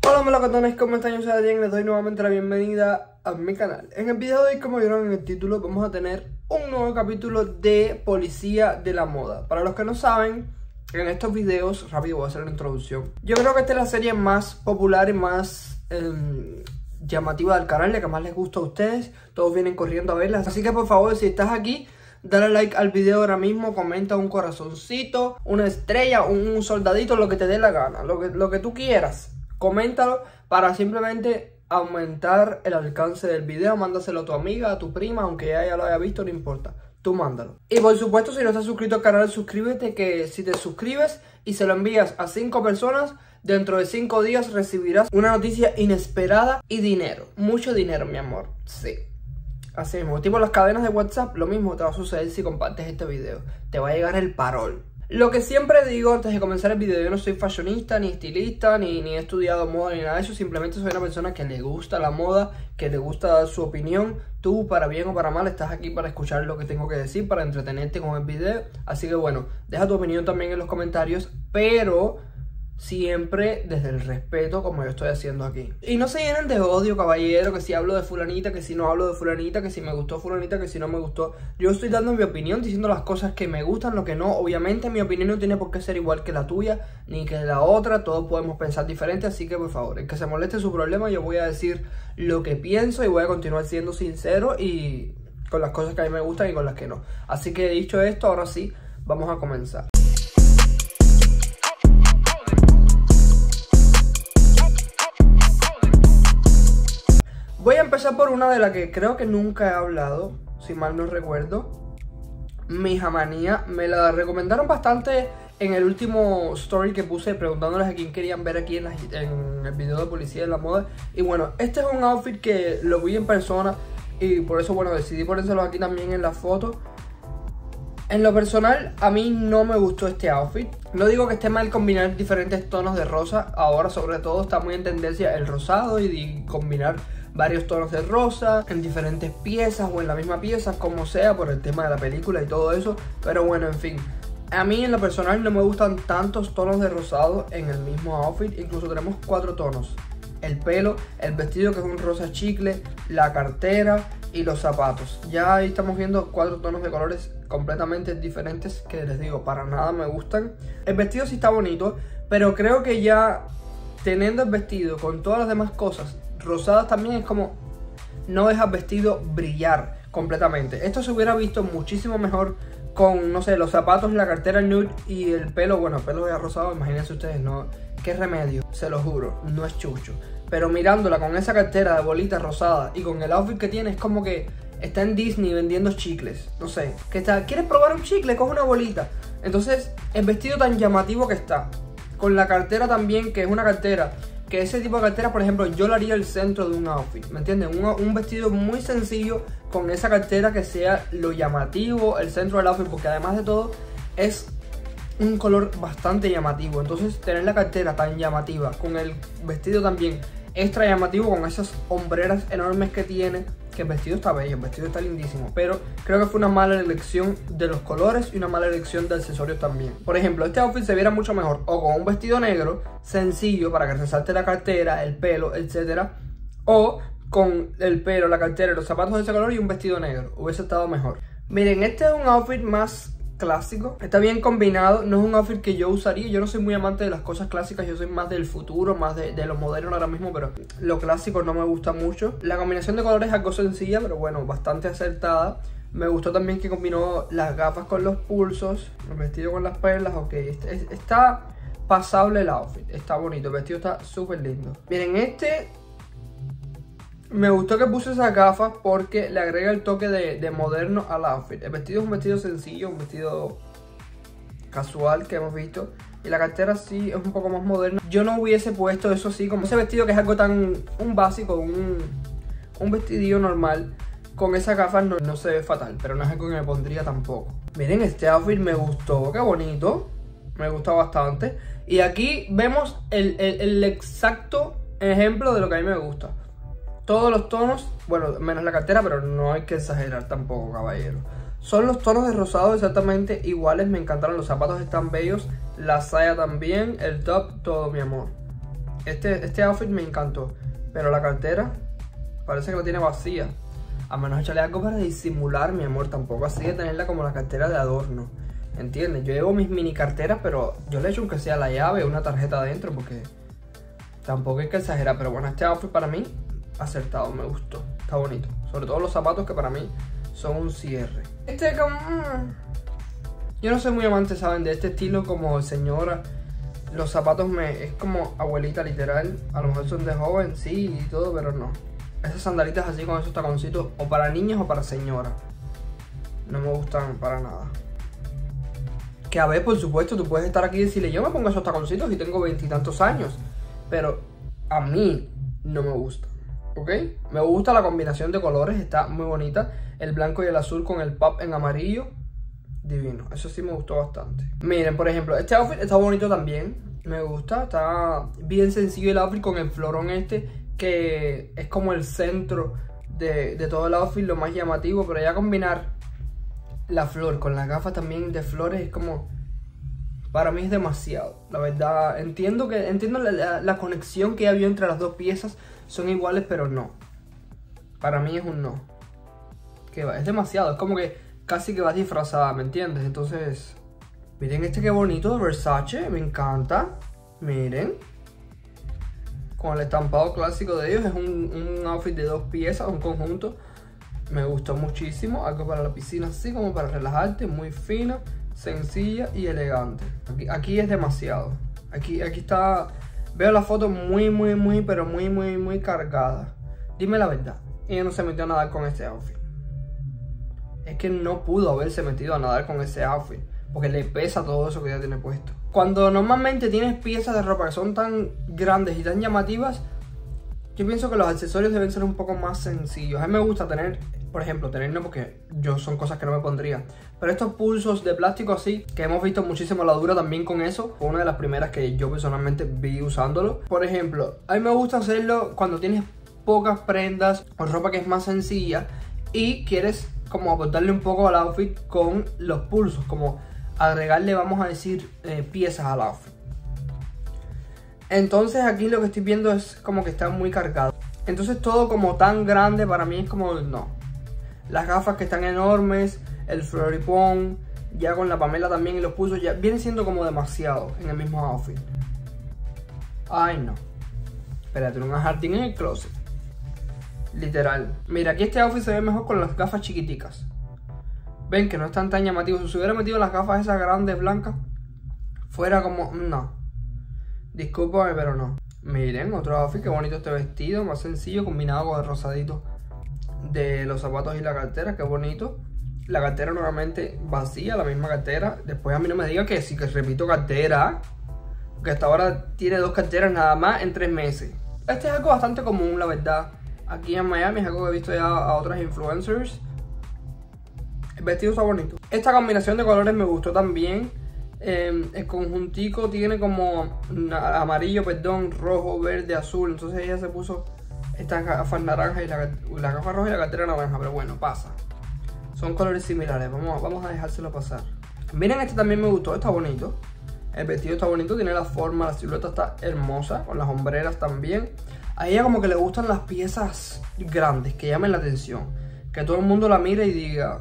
Hola melocotones, ¿cómo están? Yo soy Adrián y les doy nuevamente la bienvenida a mi canal. En el video de hoy, como vieron en el título, vamos a tener un nuevo capítulo de Policía de la Moda. Para los que no saben, en estos videos, rápido voy a hacer la introducción. Yo creo que esta es la serie más popular y más llamativa del canal, la que más les gusta a ustedes. Todos vienen corriendo a verla, así que por favor, si estás aquí, dale like al video ahora mismo, comenta un corazoncito, una estrella, un soldadito, lo que te dé la gana, lo que tú quieras. Coméntalo para simplemente aumentar el alcance del video. Mándaselo a tu amiga, a tu prima, aunque ella lo haya visto, no importa. Tú mándalo. Y por supuesto, si no estás suscrito al canal, suscríbete, que si te suscribes y se lo envías a 5 personas, dentro de 5 días recibirás una noticia inesperada y dinero. Mucho dinero, mi amor. Sí. Así mismo. Tipo las cadenas de WhatsApp, lo mismo te va a suceder si compartes este video. Te va a llegar el parol. Lo que siempre digo antes de comenzar el video, yo no soy fashionista, ni estilista, ni he estudiado moda, ni nada de eso. Simplemente soy una persona que le gusta la moda, que le gusta dar su opinión. Tú, para bien o para mal, estás aquí para escuchar lo que tengo que decir, para entretenerte con el video. Así que bueno, deja tu opinión también en los comentarios, pero siempre desde el respeto, como yo estoy haciendo aquí. Y no se llenen de odio, caballero, que si hablo de fulanita, que si no hablo de fulanita, que si me gustó fulanita, que si no me gustó. Yo estoy dando mi opinión, diciendo las cosas que me gustan, lo que no. Obviamente mi opinión no tiene por qué ser igual que la tuya, ni que la otra. Todos podemos pensar diferente, así que por favor, el que se moleste su problema. Yo voy a decir lo que pienso y voy a continuar siendo sincero y con las cosas que a mí me gustan y con las que no. Así que dicho esto, ahora sí, vamos a comenzar. Voy a empezar por una de la que creo que nunca he hablado, si mal no recuerdo. Mi Jamanía. Me la recomendaron bastante en el último story que puse, preguntándoles a quién querían ver aquí en el video de Policía de la Moda. Y bueno, este es un outfit que lo vi en persona y por eso, bueno, decidí ponérselo aquí también en la foto. En lo personal, a mí no me gustó este outfit. No digo que esté mal combinar diferentes tonos de rosa. Ahora, sobre todo, está muy en tendencia el rosado y combinar varios tonos de rosa en diferentes piezas o en la misma pieza, como sea, por el tema de la película y todo eso. Pero bueno, en fin, a mí en lo personal no me gustan tantos tonos de rosado en el mismo outfit. Incluso tenemos 4 tonos: el pelo, el vestido, que es un rosa chicle, la cartera y los zapatos. Ya ahí estamos viendo 4 tonos de colores completamente diferentes que, les digo, para nada me gustan. El vestido sí está bonito, pero creo que ya teniendo el vestido con todas las demás cosas rosadas también, es como no deja el vestido brillar completamente. Esto se hubiera visto muchísimo mejor con, no sé, los zapatos, la cartera nude y el pelo. Bueno, el pelo ya rosado, imagínense ustedes, no, qué remedio, se lo juro, no es chucho. Pero mirándola con esa cartera de bolita rosada y con el outfit que tiene, es como que está en Disney vendiendo chicles. No sé, que está, ¿quieres probar un chicle? Coge una bolita. Entonces, el vestido tan llamativo que está, con la cartera también, que es una cartera, que ese tipo de cartera, por ejemplo, yo lo haría el centro de un outfit, ¿me entienden? Un vestido muy sencillo con esa cartera que sea lo llamativo, el centro del outfit, porque además de todo es un color bastante llamativo. Entonces, tener la cartera tan llamativa, con el vestido también extra llamativo, con esas hombreras enormes que tiene, que el vestido está bello, el vestido está lindísimo, pero creo que fue una mala elección de los colores y una mala elección de accesorios también. Por ejemplo, este outfit se viera mucho mejor o con un vestido negro sencillo para que resalte la cartera, el pelo, etcétera, o con el pelo, la cartera y los zapatos de ese color y un vestido negro. Hubiese estado mejor. Miren, este es un outfit más clásico, está bien combinado, no es un outfit que yo usaría. Yo no soy muy amante de las cosas clásicas, yo soy más del futuro, más de lo moderno ahora mismo, pero lo clásico no me gusta mucho. La combinación de colores es algo sencilla, pero bueno, bastante acertada. Me gustó también que combinó las gafas con los pulsos, el vestido con las perlas. Ok, está pasable el outfit, está bonito, el vestido está súper lindo. Miren, me gustó que puse esas gafas porque le agrega el toque de moderno al outfit. El vestido es un vestido sencillo, un vestido casual que hemos visto. Y la cartera sí es un poco más moderna. Yo no hubiese puesto eso así, como ese vestido que es algo tan básico, un vestidillo normal. Con esas gafas no se ve fatal, pero no es algo que me pondría tampoco. Miren, este outfit me gustó, qué bonito. Me gusta bastante. Y aquí vemos el exacto ejemplo de lo que a mí me gusta. Todos los tonos, bueno, menos la cartera, pero no hay que exagerar tampoco, caballero. Son los tonos de rosado exactamente iguales, me encantaron, los zapatos están bellos, la saya también, el top, todo, mi amor. Este outfit me encantó. Pero la cartera parece que la tiene vacía. A menos echarle algo para disimular, mi amor. Tampoco así de tenerla como la cartera de adorno. ¿Entiendes? Yo llevo mis mini carteras, pero yo le echo aunque sea la llave o una tarjeta adentro, porque tampoco hay que exagerar. Pero bueno, este outfit para mí, acertado, me gustó. Está bonito. Sobre todo los zapatos, que para mí son un cierre. Este como... yo no soy muy amante, ¿saben? De este estilo como señora. Los zapatos es como abuelita literal. A lo mejor son de joven, sí, y todo, pero no. Esas sandalitas así con esos taconcitos, o para niños o para señora, no me gustan para nada. Que a ver, por supuesto, tú puedes estar aquí y decirle, yo me pongo esos taconcitos y tengo 20 y tantos años. Pero a mí no me gusta, ¿ok? Me gusta la combinación de colores, está muy bonita. El blanco y el azul con el pop en amarillo. Divino, eso sí me gustó bastante. Miren, por ejemplo, este outfit está bonito también. Me gusta, está bien sencillo el outfit con el florón este, que es como el centro de todo el outfit, lo más llamativo. Pero ya combinar la flor con las gafas también de flores es como... para mí es demasiado, la verdad. Entiendo la conexión que había entre las dos piezas, son iguales, pero no. Para mí es un no. Que va, es demasiado, es como que casi que vas disfrazada, ¿me entiendes? Entonces, miren este que bonito de Versace, me encanta. Miren, con el estampado clásico de ellos. Es un outfit de 2 piezas, un conjunto. Me gustó muchísimo, algo para la piscina así como para relajarte, muy fina, sencilla y elegante. Aquí es demasiado. Aquí está, veo la foto pero muy cargada. Dime la verdad, ella no se metió a nadar con este outfit. Es que no pudo haberse metido a nadar con ese outfit, porque le pesa todo eso que ella tiene puesto. Cuando normalmente tienes piezas de ropa que son tan grandes y tan llamativas, yo pienso que los accesorios deben ser un poco más sencillos. A mí me gusta tener, por ejemplo, no, porque yo son cosas que no me pondría, pero estos pulsos de plástico así, que hemos visto muchísimo la dura también con eso. Fue una de las primeras que yo personalmente vi usándolo. Por ejemplo, a mí me gusta hacerlo cuando tienes pocas prendas o ropa que es más sencilla y quieres como aportarle un poco al outfit con los pulsos, como agregarle, vamos a decir, piezas al outfit. Entonces aquí lo que estoy viendo es como que está muy cargado. Entonces todo como tan grande para mí es como no. Las gafas que están enormes, el floripón, ya con la Pamela también y los pulsos, ya viene siendo como demasiado en el mismo outfit. Ay no. Espérate, un jardín en el closet. Literal. Mira, aquí este outfit se ve mejor con las gafas chiquiticas. Ven que no están tan llamativos. Si hubiera metido las gafas esas grandes blancas, fuera como... no. Discúlpame, pero no. Miren, otro outfit, qué bonito este vestido. Más sencillo, combinado con el rosadito de los zapatos y la cartera. Qué bonito. La cartera nuevamente vacía, la misma cartera. Después a mí no me diga que sí, que repito cartera. Que hasta ahora tiene 2 carteras nada más en 3 meses. Este es algo bastante común, la verdad. Aquí en Miami es algo que he visto ya a otras influencers. El vestido está bonito. Esta combinación de colores me gustó también. El conjuntico tiene como amarillo, perdón, rojo, verde, azul. Entonces ella se puso estas gafas naranjas y la gafa roja y la cartera naranja. Pero bueno, pasa. Son colores similares. Vamos a dejárselo pasar. Miren, este también me gustó. Está bonito. El vestido está bonito. Tiene la forma, la silueta está hermosa. Con las hombreras también. A ella como que le gustan las piezas grandes, que llamen la atención. Que todo el mundo la mire y diga...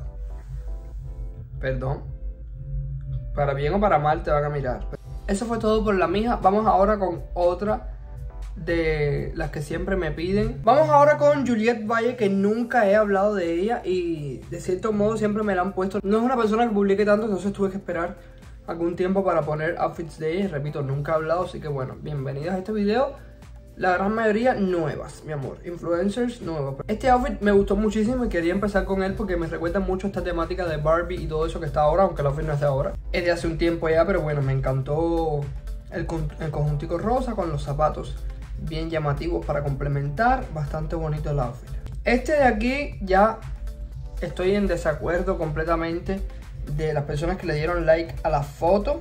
perdón. Para bien o para mal te van a mirar. Eso fue todo por la mija. Vamos ahora con otra de las que siempre me piden. Vamos ahora con Juliette Valle, que nunca he hablado de ella y de cierto modo siempre me la han puesto. No es una persona que publique tanto, entonces tuve que esperar algún tiempo para poner outfits de ella. Y repito, nunca he hablado, así que bueno, bienvenidas a este video. La gran mayoría nuevas, mi amor, influencers nuevos. Este outfit me gustó muchísimo y quería empezar con él porque me recuerda mucho esta temática de Barbie y todo eso que está ahora, aunque el outfit no es de ahora. Es de hace un tiempo ya, pero bueno, me encantó el conjuntico rosa con los zapatos bien llamativos para complementar. Bastante bonito el outfit. Este de aquí ya estoy en desacuerdo completamente de las personas que le dieron like a la foto.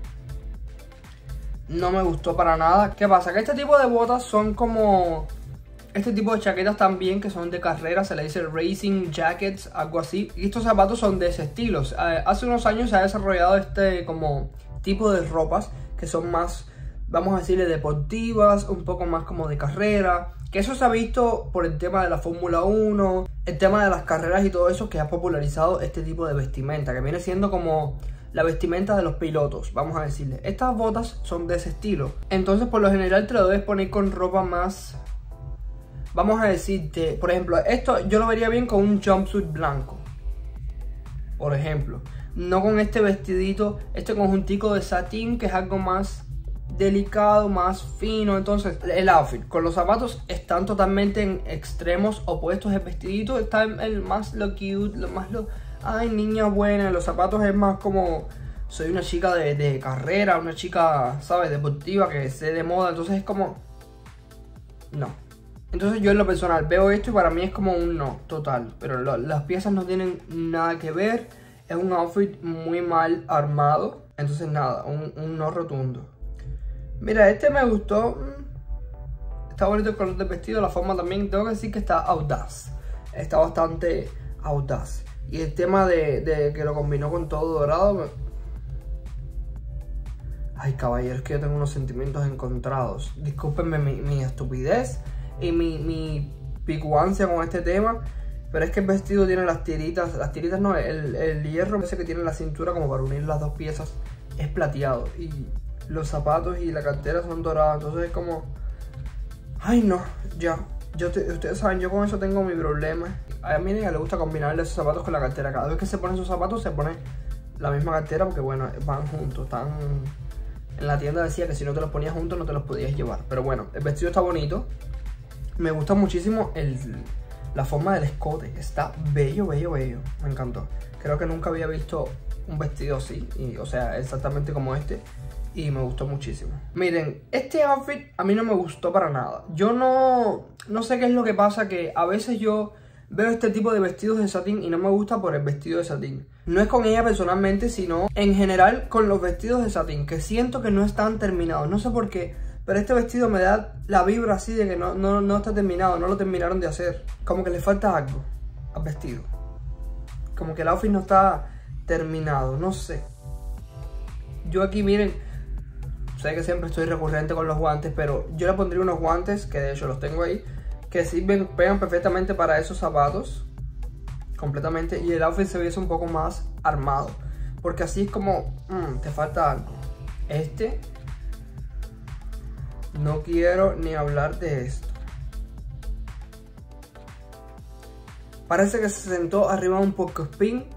No me gustó para nada. ¿Qué pasa? Que este tipo de botas son como... este tipo de chaquetas también que son de carrera. Se le dice racing jackets, algo así. Y estos zapatos son de ese estilo. Hace unos años se ha desarrollado este como tipo de ropas que son más vamos a decirle, deportivas, un poco más como de carrera. Que eso se ha visto por el tema de la Fórmula 1, el tema de las carreras y todo eso, que ha popularizado este tipo de vestimenta, que viene siendo como la vestimenta de los pilotos, vamos a decirle. Estas botas son de ese estilo. Entonces, por lo general te lo debes poner con ropa más, vamos a decirte, por ejemplo, esto yo lo vería bien con un jumpsuit blanco, por ejemplo. No con este vestidito, este conjuntico de satín, que es algo más delicado, más fino. Entonces el outfit con los zapatos están totalmente en extremos opuestos. El vestidito está en el más lo cute, lo más lo, ay, niña buena. Los zapatos es más como, soy una chica de carrera, una chica, ¿sabes?, deportiva, que sé de moda. Entonces es como, no. Entonces yo en lo personal veo esto y para mí es como un no total. Pero las piezas no tienen nada que ver. Es un outfit muy mal armado. Entonces nada, un no rotundo. Mira, este me gustó. Está bonito el color del vestido, la forma también. Tengo que decir que está audaz. Está bastante audaz. Y el tema de que lo combinó con todo dorado. Ay, caballeros, que yo tengo unos sentimientos encontrados. Discúlpenme mi estupidez y mi picuancia con este tema. Pero es que el vestido tiene las tiritas no, el hierro ese que tiene en la cintura como para unir las dos piezas es plateado. Y los zapatos y la cartera son dorados. Entonces es como, ay no, ya. Ustedes saben, yo con eso tengo mi problema. A mí le gusta combinarle esos zapatos con la cartera. Cada vez que se ponen sus zapatos se pone la misma cartera porque bueno, van juntos. Están en la tienda, decía que si no te los ponías juntos no te los podías llevar. Pero bueno, el vestido está bonito. Me gusta muchísimo la forma del escote. Está bello, bello, bello. Me encantó. Creo que nunca había visto un vestido así. O sea, exactamente como este. Y me gustó muchísimo. Miren, este outfit a mí no me gustó para nada. Yo no sé qué es lo que pasa, que a veces yo veo este tipo de vestidos de satín y no me gusta por el vestido de satín. No es con ella personalmente, sino en general con los vestidos de satín, que siento que no están terminados. No sé por qué, pero este vestido me da la vibra así de que no está terminado, no lo terminaron de hacer. Como que le falta algo al vestido. Como que el outfit no está terminado, no sé. Yo aquí, miren, sé que siempre estoy recurrente con los guantes, pero yo le pondría unos guantes, que de hecho los tengo ahí, que sirven, pegan perfectamente para esos zapatos, completamente, y el outfit se viese un poco más armado, porque así es como, te falta algo. Este, no quiero ni hablar de esto. Parece que se sentó arriba de un porcoespín,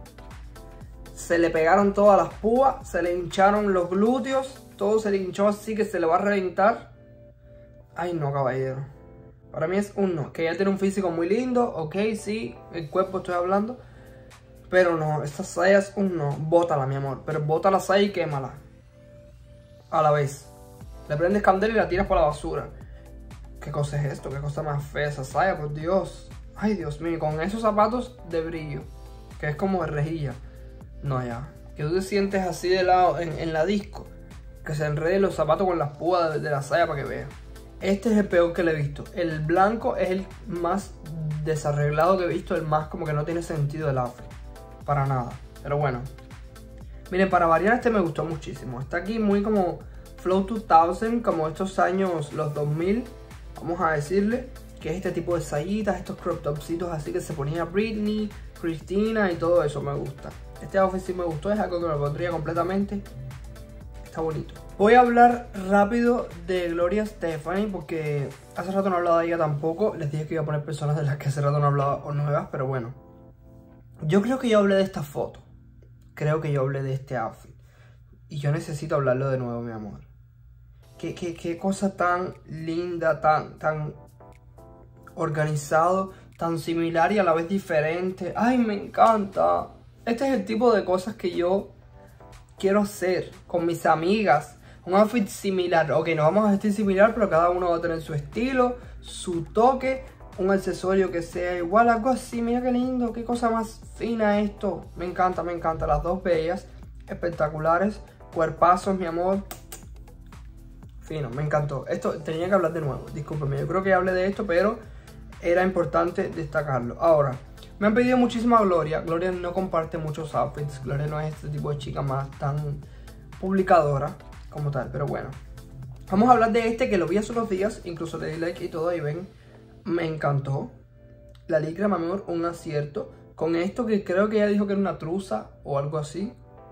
se le pegaron todas las púas, se le hincharon los glúteos, todo se le hinchó así que se le va a reventar. Ay no, caballero. Para mí es un no. Que ella tiene un físico muy lindo, ok, sí, el cuerpo estoy hablando. Pero no, esta saya es un no. Bótala, mi amor, pero bota la saya y quémala a la vez. Le prendes candela y la tiras por la basura. ¿Qué cosa es esto? ¿Qué cosa más fea esa saya, por Dios? Ay, Dios mío, con esos zapatos de brillo, que es como de rejilla. No, ya. Que tú te sientes así de lado en la disco, que se enreden los zapatos con las púas de la saya para que vean. Este es el peor que le he visto. El blanco es el más desarreglado que he visto, el más como que no tiene sentido el outfit. Para nada. Pero bueno. Miren, para variar este me gustó muchísimo. Está aquí muy como Flow 2000, como estos años, los 2000, vamos a decirle. Que es este tipo de sayitas, estos crop topsitos así que se ponía Britney, Christina y todo eso me gusta. Este outfit sí me gustó, es algo que me pondría completamente. Está bonito. Voy a hablar rápido de Gloria Estefan porque hace rato no he hablado de ella tampoco. Les dije que iba a poner personas de las que hace rato no he hablado o nuevas, pero bueno. Yo creo que yo hablé de esta foto. Creo que yo hablé de este outfit. Y yo necesito hablarlo de nuevo, mi amor. Qué cosa tan linda, tan organizado, tan similar y a la vez diferente. Ay, me encanta. Este es el tipo de cosas que yo quiero hacer con mis amigas. Un outfit similar. Ok, nos vamos a vestir similar, pero cada uno va a tener su estilo, su toque, un accesorio que sea igual, algo así. Mira qué lindo, qué cosa más fina esto. Me encanta, me encanta. Las dos bellas, espectaculares, cuerpazos, mi amor. Fino, me encantó. Esto tenía que hablar de nuevo, discúlpeme. Yo creo que hablé de esto, pero era importante destacarlo. Ahora, me han pedido muchísimo a Gloria. Gloria no comparte muchos outfits. Gloria no es este tipo de chica más tan publicadora como tal, pero bueno. Vamos a hablar de este que lo vi hace unos días, incluso le di like y todo, ahí ven. Me encantó. La licra, mi amor, un acierto. Con esto que creo que ella dijo que era una truza o algo así.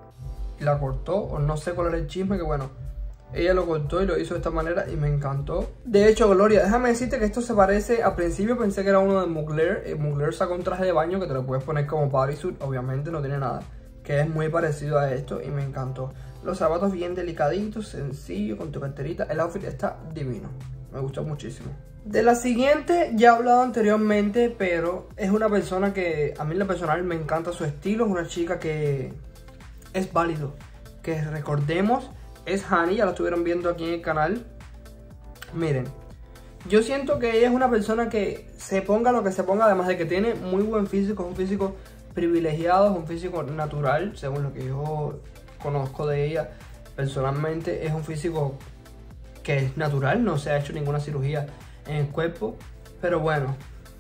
La cortó, o no sé cuál era el chisme, que bueno, ella lo cortó y lo hizo de esta manera y me encantó. De hecho, Gloria, déjame decirte que esto se parece, al principio pensé que era uno de Mugler. Mugler sacó un traje de baño que te lo puedes poner como bodysuit, obviamente no tiene nada, que es muy parecido a esto y me encantó. Los zapatos bien delicaditos, sencillo, con tu carterita. El outfit está divino, me gustó muchísimo. De la siguiente ya he hablado anteriormente, pero es una persona que a mí en lo personal me encanta su estilo. Es una chica que es válido, que recordemos, es Hani, ya lo estuvieron viendo aquí en el canal. Miren, yo siento que ella es una persona que se ponga lo que se ponga, además de que tiene muy buen físico, es un físico privilegiado, es un físico natural, según lo que yo conozco de ella personalmente. Es un físico que es natural, no se ha hecho ninguna cirugía en el cuerpo, pero bueno,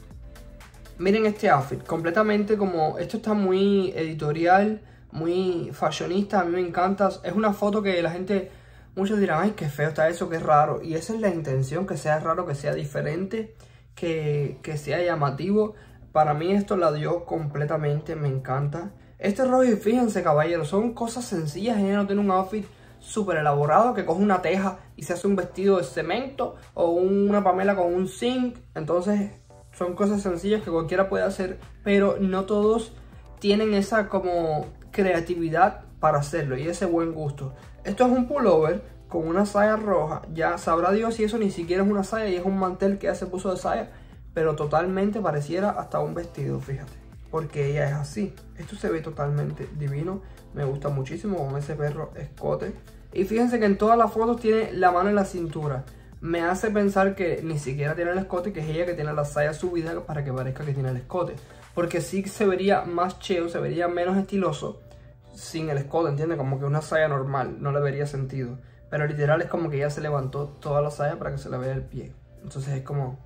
miren este outfit, completamente como, esto está muy editorial, muy fashionista, a mí me encanta. Es una foto que la gente, muchos dirán, ay, qué feo está eso, qué raro, y esa es la intención, que sea raro, que sea diferente, que sea llamativo. Para mí esto la dio completamente, me encanta. Este rollo, fíjense caballeros, son cosas sencillas. Ella no tiene un outfit súper elaborado que coge una teja y se hace un vestido de cemento o una Pamela con un zinc. Entonces son cosas sencillas que cualquiera puede hacer, pero no todos tienen esa como creatividad para hacerlo y ese buen gusto. Esto es un pullover con una saya roja. Ya sabrá Dios si eso ni siquiera es una saya y es un mantel que ella se puso de saya, pero totalmente pareciera hasta un vestido, fíjate, porque ella es así. Esto se ve totalmente divino, me gusta muchísimo con ese perro escote. Y fíjense que en todas las fotos tiene la mano en la cintura. Me hace pensar que ni siquiera tiene el escote, que es ella que tiene la saya subida para que parezca que tiene el escote. Porque sí se vería más cheo, se vería menos estiloso sin el escote, ¿entiendes? Como que una saya normal, no le vería sentido. Pero literal es como que ella se levantó toda la saya para que se le vea el pie. Entonces es como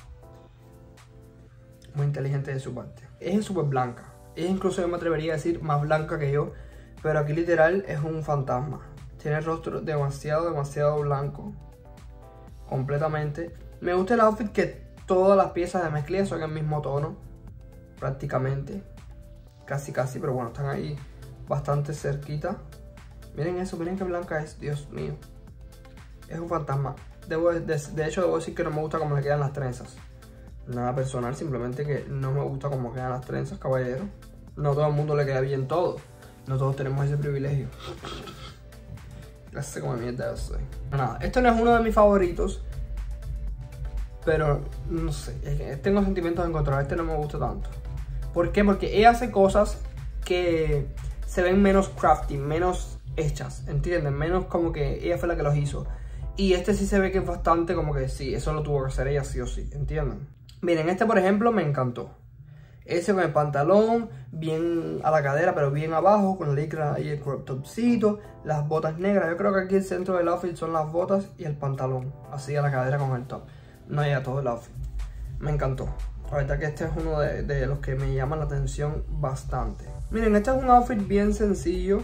muy inteligente de su parte. Es súper blanca. Ella incluso yo me atrevería a decir más blanca que yo. Pero aquí literal es un fantasma. Tiene el rostro demasiado blanco. Completamente. Me gusta el outfit que todas las piezas de mezclilla son el mismo tono. Prácticamente. Casi, pero bueno, están ahí bastante cerquita. Miren eso, miren qué blanca es. Dios mío. Es un fantasma. De hecho, debo decir que no me gusta cómo le quedan las trenzas. Nada personal, simplemente que no me gusta cómo quedan las trenzas, caballero. No todo el mundo le queda bien todo. No todos tenemos ese privilegio. Gracias como mierda yo soy. Nada, esto no es uno de mis favoritos, pero no sé, tengo sentimientos encontrados. Este no me gusta tanto. ¿Por qué? Porque ella hace cosas que se ven menos crafty, menos hechas, ¿entienden? Menos como que ella fue la que los hizo. Y este sí se ve que es bastante como que sí, eso lo tuvo que hacer ella sí o sí, ¿entienden? Miren, este por ejemplo me encantó. Ese con el pantalón bien a la cadera, pero bien abajo, con la licra y el crop topcito, las botas negras. Yo creo que aquí el centro del outfit son las botas y el pantalón, así a la cadera con el top. No llega todo el outfit. Me encantó. La verdad que este es uno de los que me llaman la atención bastante. Miren, este es un outfit bien sencillo.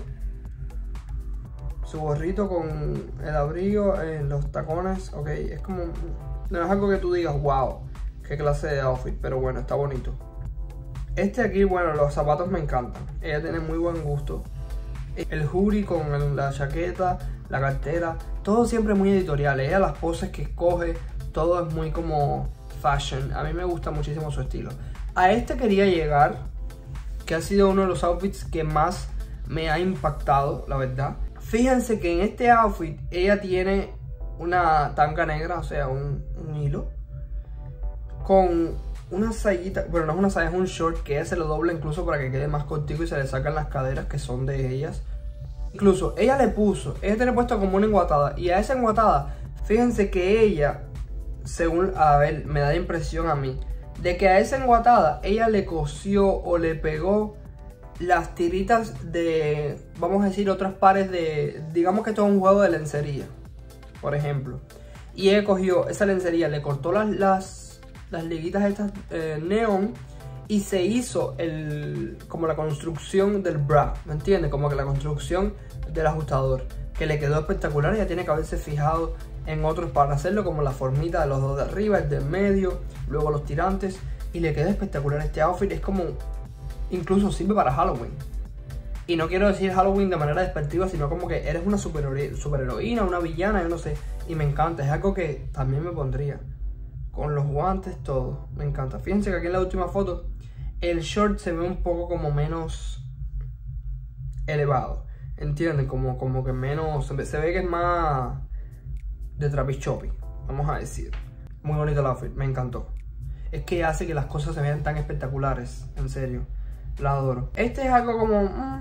Su gorrito con el abrigo, los tacones, ok. Es como, no es algo que tú digas, wow, qué clase de outfit, pero bueno, está bonito. Este aquí, bueno, los zapatos me encantan. Ella tiene muy buen gusto. El hoodie con la chaqueta, la cartera, todo siempre muy editorial. Ella las poses que escoge, todo es muy como fashion. A mí me gusta muchísimo su estilo. A este quería llegar, que ha sido uno de los outfits que más me ha impactado, la verdad. Fíjense que en este outfit ella tiene una tanga negra, o sea, un hilo, con una sayita, bueno, no es una saya, es un short que ella se lo dobla incluso para que quede más cortico y se le sacan las caderas que son de ellas. Incluso ella tiene puesto como una enguatada, y a esa enguatada, fíjense que ella, según, a ver, me da la impresión a mí, de que a esa enguatada ella le cosió o le pegó las tiritas de, vamos a decir, otras pares de, digamos que esto es un juego de lencería, por ejemplo. Y ella cogió esa lencería, le cortó las liguitas estas neón y se hizo como la construcción del bra, ¿me entiendes? Como que la construcción del ajustador, que le quedó espectacular. Ella tiene que haberse fijado en otros para hacerlo, como la formita de los dos de arriba, el del medio, luego los tirantes, y le queda espectacular este outfit. Es como, incluso sirve para Halloween. Y no quiero decir Halloween de manera despectiva, sino como que eres una superheroína, una villana, yo no sé. Y me encanta, es algo que también me pondría. Con los guantes, todo, me encanta. Fíjense que aquí en la última foto, el short se ve un poco como menos elevado. ¿Entienden? Como que menos, se ve que es más de Travis Choppy, vamos a decir. Muy bonito el outfit, me encantó. Es que hace que las cosas se vean tan espectaculares, en serio. La adoro. Este es algo como...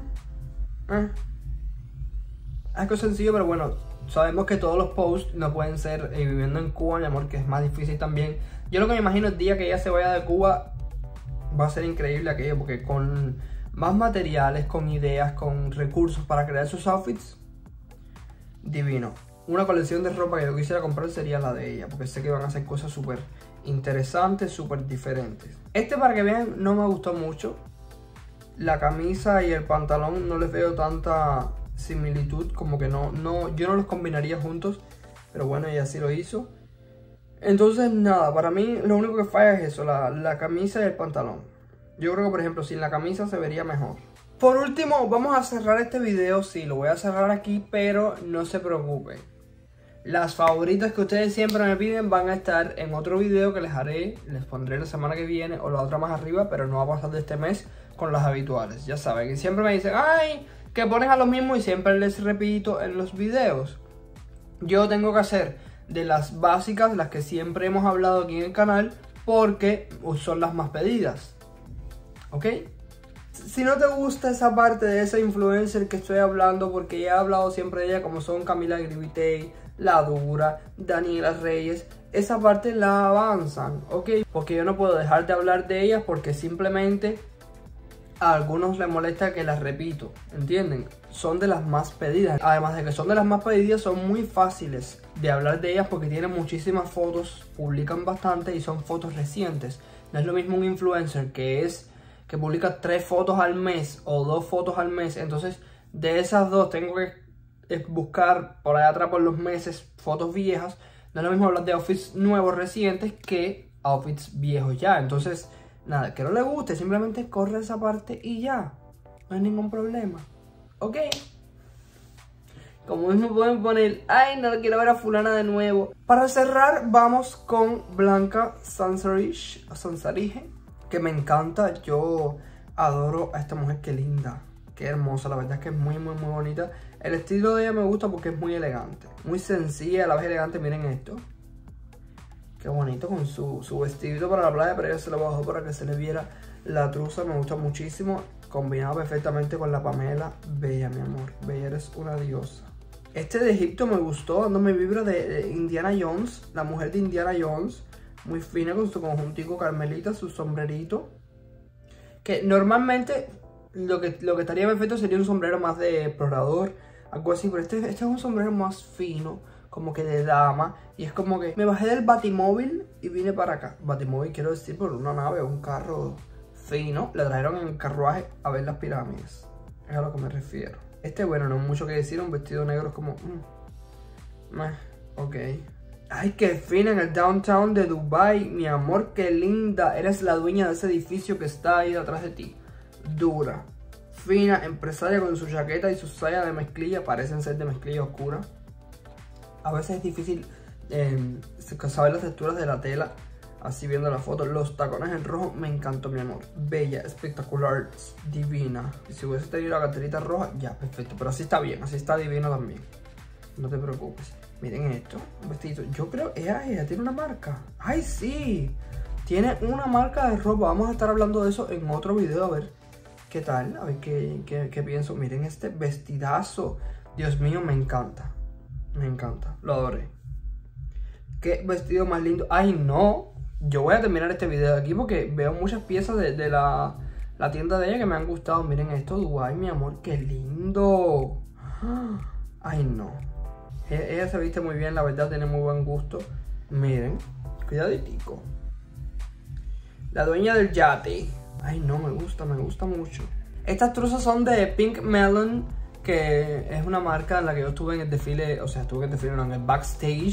algo sencillo, pero bueno, sabemos que todos los posts no pueden ser viviendo en Cuba, mi amor, que es más difícil también. Yo lo que me imagino el día que ella se vaya de Cuba va a ser increíble aquello, porque con más materiales, con ideas, con recursos para crear sus outfits, divino. Una colección de ropa que yo quisiera comprar sería la de ella, porque sé que van a hacer cosas súper interesantes, súper diferentes. Este, para que vean, no me gustó mucho. La camisa y el pantalón no les veo tanta similitud, como que yo no los combinaría juntos, pero bueno, ella sí lo hizo. Entonces nada, para mí lo único que falla es eso, la camisa y el pantalón. Yo creo que, por ejemplo, sin la camisa se vería mejor. Por último, vamos a cerrar este video. Sí, lo voy a cerrar aquí, pero no se preocupen. Las favoritas que ustedes siempre me piden van a estar en otro video que les haré. Les pondré la semana que viene o la otra más arriba, pero no va a pasar de este mes con las habituales. Ya saben, que siempre me dicen, ay, que pones a lo mismo, y siempre les repito en los videos. Yo tengo que hacer de las básicas, las que siempre hemos hablado aquí en el canal, porque son las más pedidas. ¿Ok? Si no te gusta esa parte de esa influencer que estoy hablando, porque ya he hablado siempre de ella, como son Camila Grivitey, La Dura, Daniela Reyes, esa parte la avanzan, ¿ok? Porque yo no puedo dejar de hablar de ellas, porque simplemente a algunos les molesta que las repito, ¿entienden? Son de las más pedidas. Además de que son de las más pedidas, son muy fáciles de hablar de ellas porque tienen muchísimas fotos, publican bastante y son fotos recientes. No es lo mismo un influencer que publica 3 fotos al mes o 2 fotos al mes. Entonces, de esas 2 tengo que buscar por allá atrás por los meses fotos viejas. No es lo mismo hablar de outfits nuevos recientes que outfits viejos ya. Entonces, nada, que no le guste, simplemente corre esa parte y ya. No hay ningún problema. ¿Ok? Como mismo pueden poner, ay, no quiero ver a fulana de nuevo. Para cerrar, vamos con Blanca Sansarige, que me encanta. Yo adoro a esta mujer, qué linda, qué hermosa. La verdad es que es muy, muy, muy bonita. El estilo de ella me gusta porque es muy elegante, muy sencilla, a la vez elegante. Miren esto. Qué bonito con su vestidito para la playa, pero ella se lo bajó para que se le viera la truza. Me gusta muchísimo. Combinado perfectamente con la Pamela. Bella, mi amor. Bella, eres una diosa. Este de Egipto me gustó, dando mi vibra de Indiana Jones. La mujer de Indiana Jones. Muy fina con su conjuntico carmelita, su sombrerito. Que normalmente lo que estaría perfecto sería un sombrero más de explorador, algo así. Pero este es un sombrero más fino, como que de dama. Y es como que me bajé del batimóvil y vine para acá. Batimóvil quiero decir por una nave, un carro fino. La trajeron en el carruaje a ver las pirámides. Es a lo que me refiero. Este, bueno, no hay mucho que decir. Un vestido negro es como... ok. Ay, qué fina en el downtown de Dubai. Mi amor, qué linda. Eres la dueña de ese edificio que está ahí detrás de ti. Dura. Fina, empresaria con su chaqueta y su saya de mezclilla. Parecen ser de mezclilla oscura. A veces es difícil saber las texturas de la tela, así viendo la foto. Los tacones en rojo me encantó, mi amor. Bella, espectacular, divina. Y si hubiese tenido la carterita roja, ya, perfecto. Pero así está bien, así está divino también. No te preocupes. Miren esto, un vestido. Yo creo que ella tiene una marca. ¡Ay, sí! Tiene una marca de ropa. Vamos a estar hablando de eso en otro video, a ver qué tal, a ver qué pienso. Miren este vestidazo. Dios mío, me encanta. Me encanta, lo adoré. Qué vestido más lindo. Ay, no. Yo voy a terminar este video de aquí porque veo muchas piezas de la tienda de ella que me han gustado. Miren esto, Dubai, mi amor, qué lindo. Ay, no. Ella se viste muy bien, la verdad, tiene muy buen gusto. Miren, cuidaditico. La dueña del yate. Ay, no, me gusta mucho. Estas truzas son de Pink Melon, que es una marca en la que yo estuve en el desfile, o sea, estuve en el desfile, no, en el backstage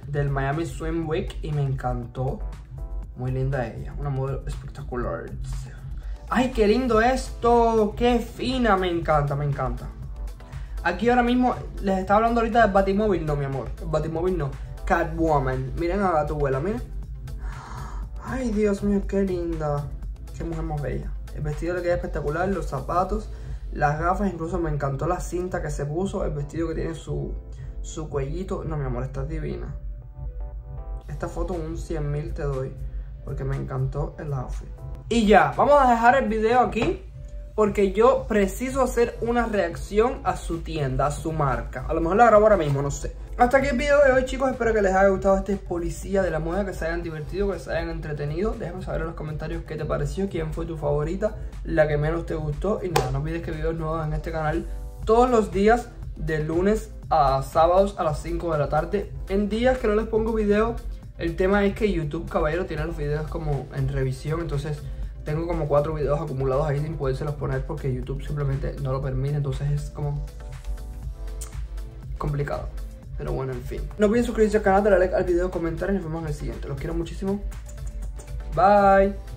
del Miami Swim Week y me encantó. Muy linda ella, una modelo espectacular. ¡Ay, qué lindo esto! ¡Qué fina! Me encanta, me encanta. Aquí ahora mismo les estaba hablando ahorita del Batimóvil. No, mi amor, el Batimóvil no. Catwoman. Miren a tu abuela, miren. ¡Ay, Dios mío, qué linda! ¡Qué mujer más bella! El vestido le queda espectacular, los zapatos, las gafas, incluso me encantó la cinta que se puso, el vestido que tiene su cuellito. No, mi amor, está divina. Esta foto un 100.000 te doy, porque me encantó el outfit. Y ya, vamos a dejar el video aquí, porque yo preciso hacer una reacción a su tienda, a su marca. A lo mejor la grabo ahora mismo, no sé. Hasta aquí el video de hoy, chicos. Espero que les haya gustado este policía de la moda, que se hayan divertido, que se hayan entretenido. Déjame saber en los comentarios qué te pareció, quién fue tu favorita, la que menos te gustó. Y nada, no olvides que videos nuevos en este canal todos los días, de lunes a sábados a las 5 de la tarde. En días que no les pongo video, el tema es que YouTube, caballero, tiene los videos como en revisión. Entonces tengo como 4 videos acumulados ahí sin podérselos poner porque YouTube simplemente no lo permite. Entonces es como complicado. Pero bueno, en fin. No olviden suscribirse al canal, darle like al video, comentar y nos vemos en el siguiente. Los quiero muchísimo. Bye.